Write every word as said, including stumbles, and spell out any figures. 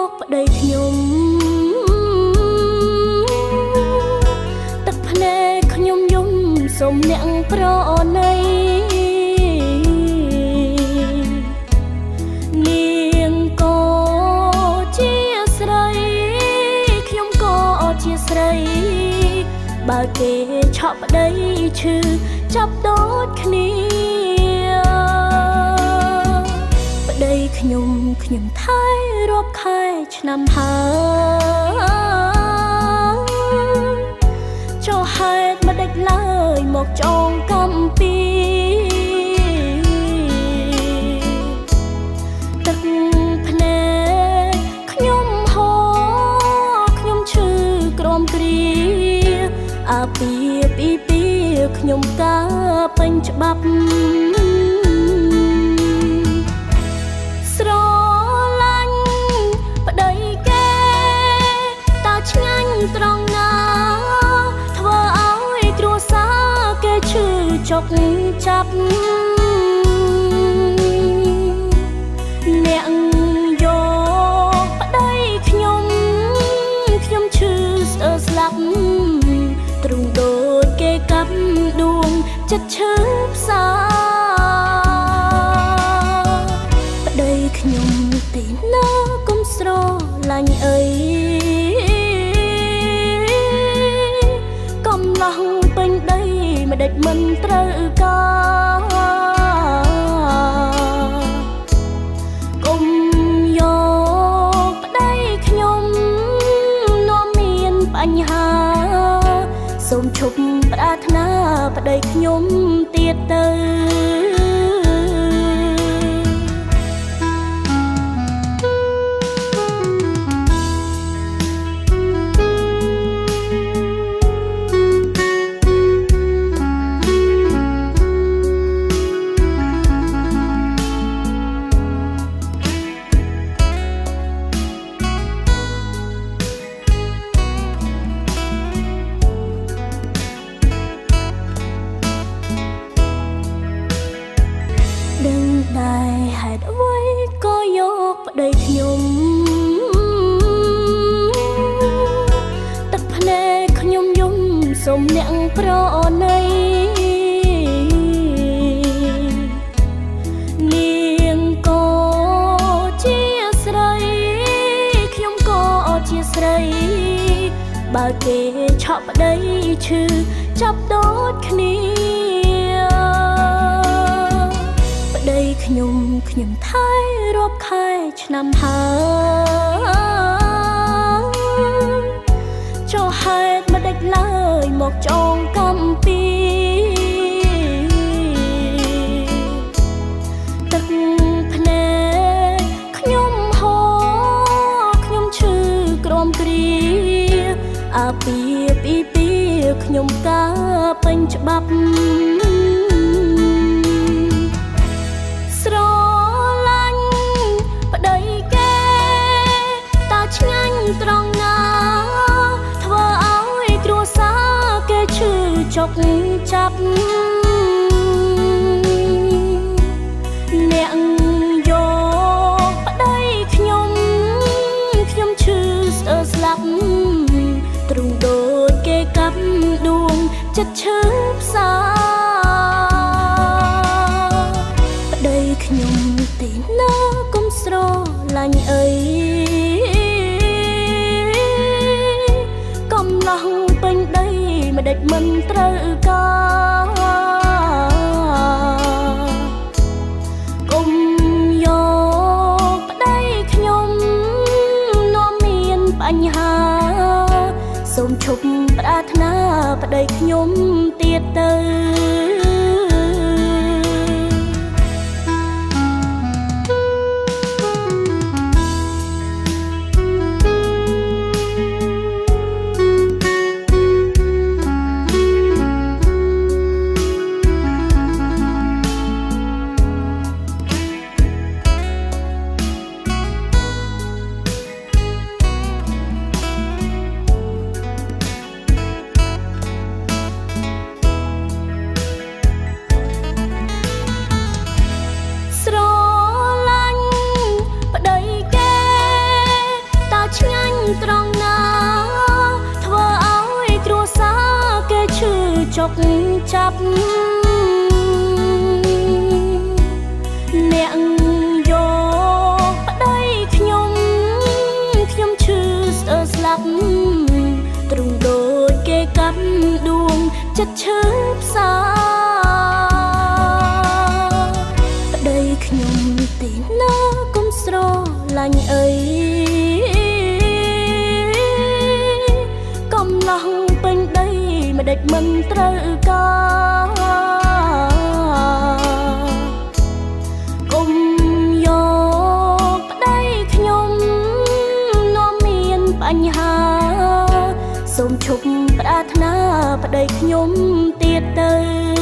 ប្តីខ្ញុំទឹកភ្នែកខ្ញុំយំសូមអ្នកប្រណីនាងក៏ជាស្រីខ្ញុំក៏ជាស្រីបើគេឆក់ប្តីឈឺចាប់ដូចគ្នាប្តីខ្ញុំខ្ញុំថែរាប់ខែឆ្នាំហើយចុះហេតុមិនដេចឡើយមកចងកំពីទឹកភ្នែកខ្ញុំហូរខ្ញុំឈឺក្រំគ្រាអាពីពីពីខ្ញុំកើពេញច្បាប់ស្រឡាញ់ប្តីគេតើឆ្ងាញ់ត្រង់ណាធ្វើឲ្យគ្រួសារគេឈឺចុកចាប់អ្នកយកប្តីខ្ញុំខ្ញុំឈឺស្អើស្លាប់ទ្រង់ដូចគេកាប់ដួងចិត្តឈឺផ្សាប្តីខ្ញុំទីណាកុំស្រឡាញ់អីកំឡោះពេញដីមិនដេចមិនត្រូវការកុំយកប្តីខ្ញុំនាំមានបញ្ហាសូមឈប់ប្រាថ្នាប្តីខ្ញុំទៀតទៅដែរហេតុអ្វីក៏យកប្តីខ្ញុំទឹកភ្នែកខ្ញុំយំសូមអ្នកប្រណីនាងក៏ជាស្រីខ្ញុំក៏ជាស្រីបើគេឆក់ប្តីឈឺចាប់ដូចគ្នាប្តីខ្ញុំខ្ញុំថែរាប់ខែឆ្នាំហើយចុះហេតុមិនដេចឡើយមកចងកំពីទឹកភ្នែកខ្ញុំហូរខ្ញុំឈឺក្រំគ្រាអាពីពីពីខ្ញុំកើពេញច្បាប់ស្រឡាញ់ប្តីគេតើឆ្ងាញ់ត្រង់ណាធ្វើឲ្យគ្រួសារគេឈឺចុកចាប់អ្នកយកប្តីខ្ញុំខ្ញុំឈឺស្អើស្លាប់ទ្រង់ដូចគេកាប់ដួងចិត្តឈឺផ្សាខ្ញុំទីណាកុំស្រឡាញ់អីកំឡោះពេញដីមិនដេចមិនត្រូវការកុំយកប្តីខ្ញុំនាំមានបញ្ហាសូមឈប់ប្រាថ្នាប្តីខ្ញុំទៀតទៅចាប់អ្នកយកប្តីខ្ញុំខ្ញុំឈឺស្ទើរស្លាប់ទ្រង់ដូចគេកាប់ដួងចិត្តឈឺផ្សាប្តីខ្ញុំទីណាកុំស្រឡាញ់អីកំឡោះពេញដីមិនដេចមិនត្រូវការកុំយកប្តីខ្ញុំនាំមានបញ្ហាសូមឈប់ប្រាថ្នាប្តីខ្ញុំទៀតទៅ